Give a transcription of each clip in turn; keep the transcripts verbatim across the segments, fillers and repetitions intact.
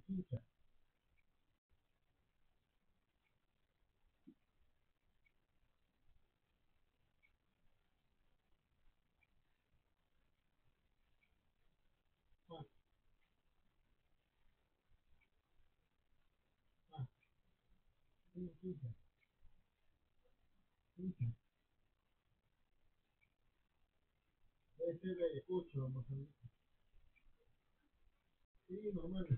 quince. Ah, ah, sí, quince. quince. Debe ser de ocho, vamos a ver. Sí, normal.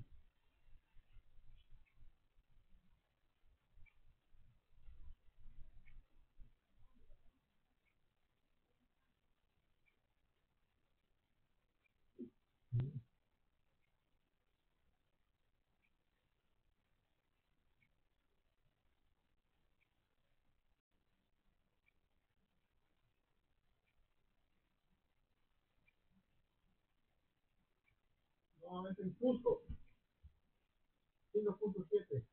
No, es en Cusco, cinco punto siete.